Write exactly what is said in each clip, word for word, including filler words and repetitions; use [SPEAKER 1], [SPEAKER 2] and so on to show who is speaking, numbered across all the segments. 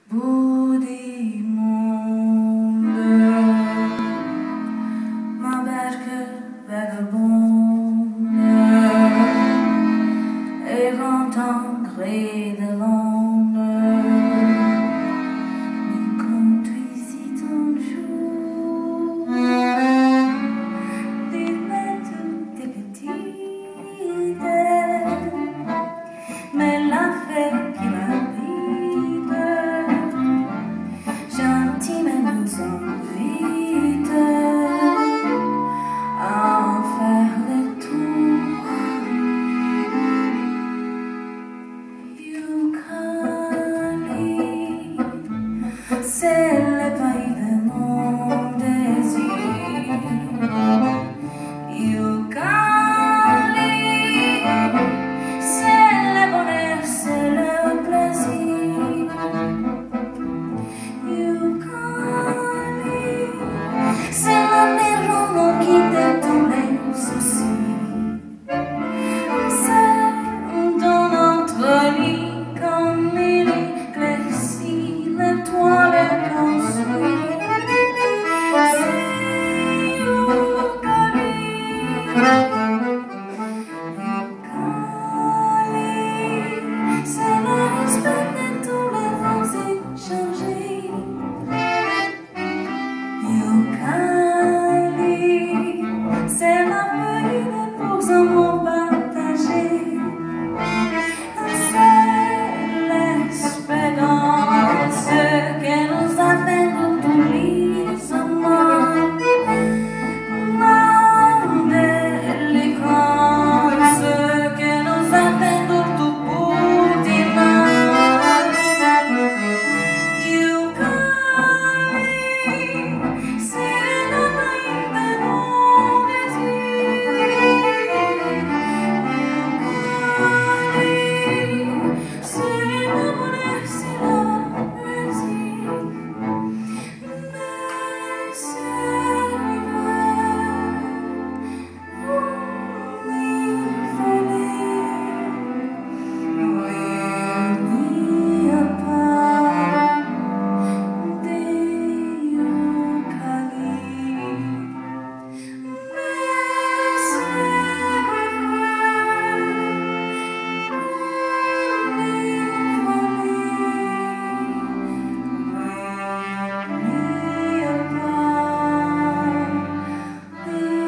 [SPEAKER 1] bout du monde, ma barque vagabonde errant en gré de l'onde, me conduisit un jour des mètres des petites, mais la fête qui m'habite gentiment nous invite à en faire le tour. Youkali, c'est le pays de mon désir. Youkali, c'est le bonheur, c'est le plaisir. Youkali, c'est la maison qui quitte tous les soucis. C'est dans notre lit comme il éclaircit l'étoile construit. C'est Youkali, Youkali, c'est le respect de tous les vents échangés. Youkali, c'est la paix pour amour partagé. C'est l'espérance que nous avons pour tous les amants. La délivrance que nous avons pour tout bout du monde. Youkali, c'est le pays de mon désir. Youkali, c'est le bonheur, c'est le plaisir. Mais c'est l'hiver, vous n'y fallait, oui, il n'y a pas des Youkali. Mais c'est l'hiver, vous n'y fallait, oui, il n'y a pas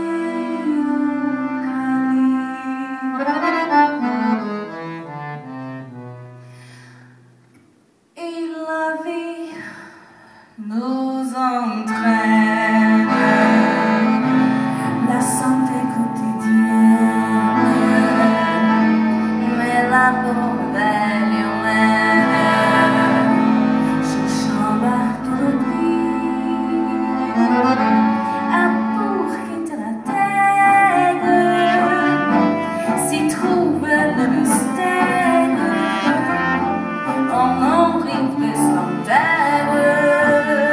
[SPEAKER 1] des Youkali. Et la vie nous entraîne, la santé quotidienne, mais la belle humaine, je chambre tout le prix, à pour quitter la terre, s'y trouve le mystère, on en rive sans terre.